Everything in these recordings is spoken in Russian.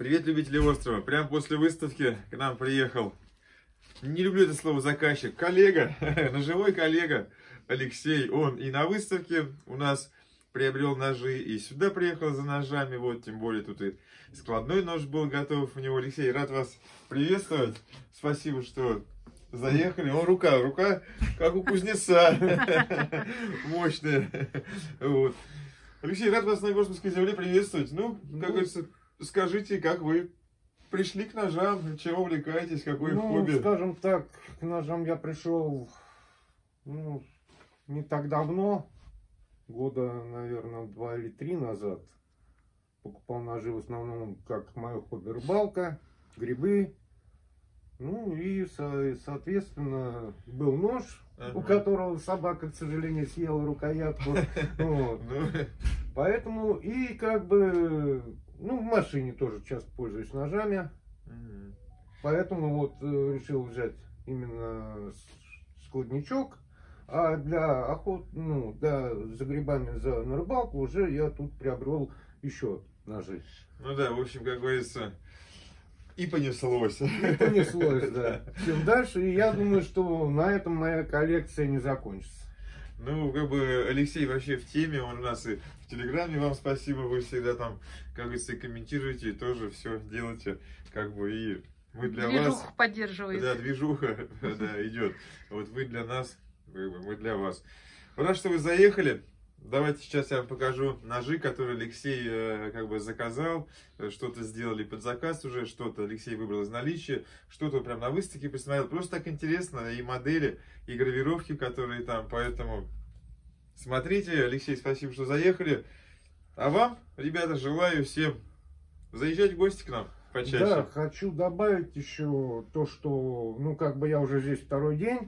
Привет, любители острова. Прямо после выставки к нам приехал, не люблю это слово заказчик, коллега, ножевой коллега Алексей. Он и на выставке у нас приобрел ножи, и сюда приехал за ножами. Вот, тем более тут и складной нож был готов у него. Алексей, рад вас приветствовать. Спасибо, что заехали. О, рука как у кузнеца. Мощная. Вот. Алексей, рад вас на Егорской земле приветствовать. Ну, как говорится, скажите, как вы пришли к ножам, чем увлекаетесь, какое хобби? Скажем так, к ножам я пришел, не так давно, года, наверное, 2 или 3 назад. Покупал ножи в основном, как мое хобби, рыбалка, грибы. Ну и, соответственно, был нож, у которого собака, к сожалению, съела рукоятку. Поэтому и как бы, в машине тоже часто пользуюсь ножами. Поэтому вот решил взять именно складничок. А для охоты, за грибами на рыбалку уже я тут приобрел еще ножи. Ну да, в общем, как говорится, и понеслось. И понеслось, да. Чем дальше, и я думаю, что на этом моя коллекция не закончится. Ну, как бы Алексей вообще в теме, он у нас и в Телеграме, вам спасибо, вы всегда там, как говорится, комментируете, и тоже все делаете, как бы, и мы для вас... Движуха поддерживает. Да, движуха, да, идет. Вот вы для нас, мы для вас. Рад, что вы заехали. Давайте сейчас я вам покажу ножи, которые Алексей как бы заказал. Что-то сделали под заказ уже, что-то Алексей выбрал из наличия, что-то прям на выставке посмотрел. Просто так интересно, и модели, и гравировки, которые там. Поэтому смотрите. Алексей, спасибо, что заехали. А вам, ребята, желаю всем заезжать в гости к нам почаще. Да, хочу добавить еще то, что, как бы я уже здесь второй день.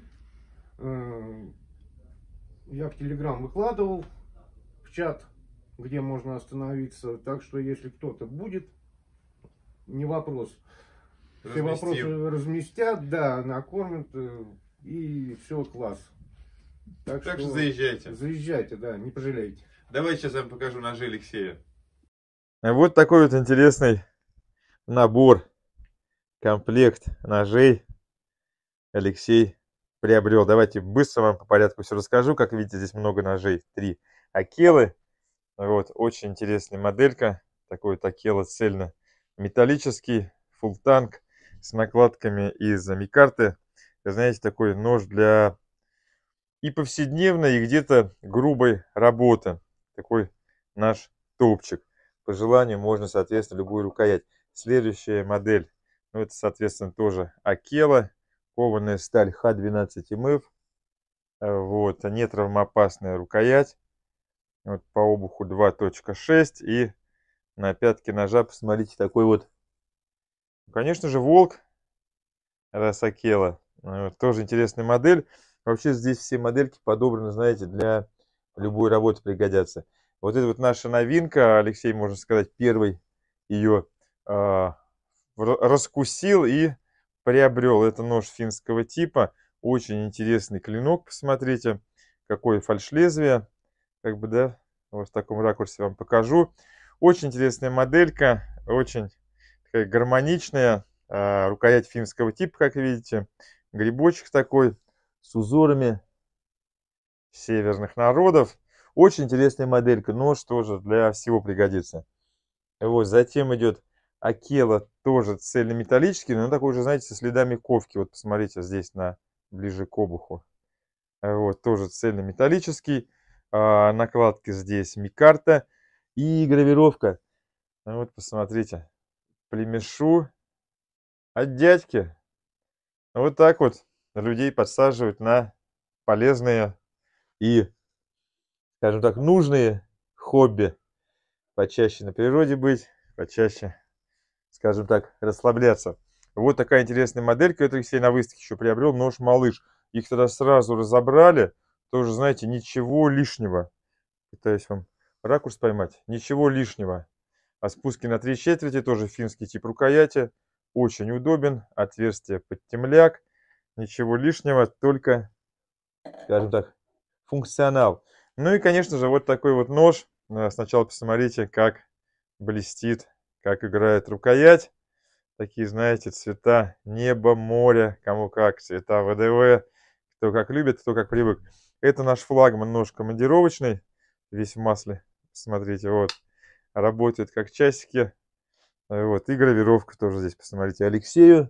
Я в Телеграм выкладывал чат, где можно остановиться. Так что, если кто-то будет, не вопрос. Все вопросы разместят, да, накормят, и все, класс. Так что заезжайте. Заезжайте, да, не пожалейте. Давайте сейчас я вам покажу ножи Алексея. Вот такой вот интересный набор, комплект ножей Алексей приобрел. Давайте быстро вам по порядку все расскажу. Как видите, здесь много ножей. 3 Акелы. Вот, очень интересная моделька. Такой вот Акела цельно-металлический, full танк с накладками из микарты. Знаете, такой нож для и повседневной, и где-то грубой работы. Такой наш топчик. По желанию можно, соответственно, любую рукоять. Следующая модель, это, соответственно, тоже Акела. Кованая сталь Х12 МФ. Вот, нетравмоопасная рукоять. Вот по обуху 2.6, и на пятке ножа, посмотрите, такой вот, конечно же, волк Акела. Вот, тоже интересная модель. Вообще здесь все модельки подобраны, знаете, для любой работы пригодятся. Вот это вот наша новинка. Алексей, можно сказать, первый ее раскусил и приобрел. Это нож финского типа. Очень интересный клинок, посмотрите, какое фальш-лезвие. Как бы, да, вот в таком ракурсе вам покажу. Очень интересная моделька, очень такая гармоничная. Рукоять финского типа, как видите. Грибочек такой с узорами северных народов. Очень интересная моделька, нож тоже для всего пригодится. Вот, затем идет Акела, тоже цельнометаллический, но такой же, знаете, со следами ковки. Вот посмотрите здесь ближе к обуху. Вот, тоже цельнометаллический. Накладки здесь микарта и гравировка. Вот посмотрите, племешу от дядьки. Вот так вот людей подсаживают на полезные и, скажем так, нужные хобби. Почаще на природе быть, почаще, скажем так, расслабляться. Вот такая интересная моделька. Это Алексей на выставке еще приобрел, нож малыш. Их тогда сразу разобрали. Тоже, знаете, ничего лишнего. Пытаюсь вам ракурс поймать. Ничего лишнего. А спуски на 3/4 тоже финский тип рукояти. Очень удобен. Отверстие под темляк. Ничего лишнего, только, скажем так, функционал. Ну и, конечно же, вот такой вот нож. Сначала посмотрите, как блестит, как играет рукоять. Такие, знаете, цвета неба, моря, кому как, цвета ВДВ, кто как любит, кто как привык. Это наш флагман, нож командировочный, весь в масле. Смотрите, вот, работает как часики. Вот, и гравировка тоже здесь, посмотрите, Алексею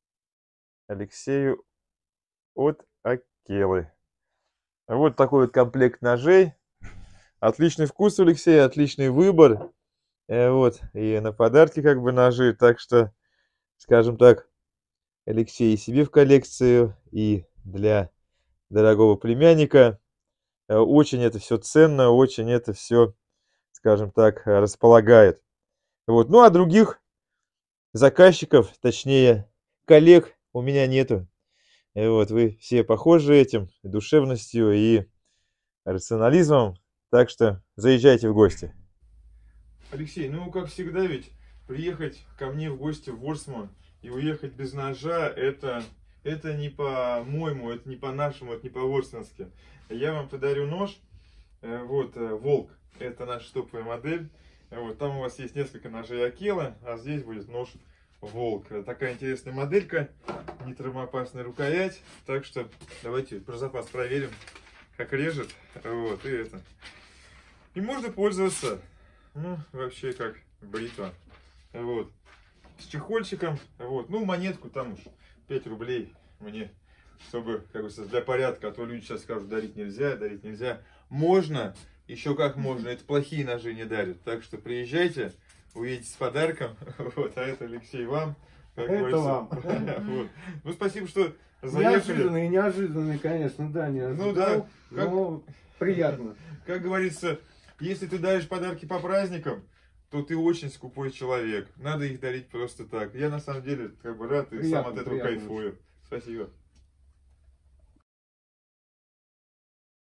от Акелы. Вот такой вот комплект ножей. Отличный вкус у Алексея, отличный выбор. Вот, и на подарки как бы ножи, так что, скажем так, Алексей и себе в коллекцию, и для дорогого племянника. Очень это все ценно, очень это все, скажем так, располагает. Вот. Ну, а других заказчиков, точнее, коллег у меня нету. Вот, вы все похожи этим, душевностью и рационализмом. Так что заезжайте в гости. Алексей, ну, как всегда ведь, приехать ко мне в гости в Ворсман и уехать без ножа, это не по-моему, это не по-нашему, это не по-ворсмански. Я вам подарю нож, вот, Волк, это наша топовая модель. Вот, там у вас есть несколько ножей Акела, а здесь будет нож Волк. Такая интересная моделька, не травмоопасная рукоять. Так что давайте про запас проверим, как режет. Вот, и это. И можно пользоваться, ну, вообще как бритва. Вот. С чехольчиком. Вот. Ну, монетку там уж 5 рублей мне, чтобы, как бы, для порядка, а то люди сейчас скажут, дарить нельзя. Можно, еще как можно. Это плохие ножи не дарят. Так что приезжайте, уедете с подарком. Вот, а это, Алексей, вам. Это вам. Вот. Ну, спасибо, что заехали. Неожиданный, конечно, да, не ожидал. Ну да, но приятно. Как говорится, если ты даришь подарки по праздникам, то ты очень скупой человек. Надо их дарить просто так. Я на самом деле как бы рад и сам от этого кайфую. Спасибо.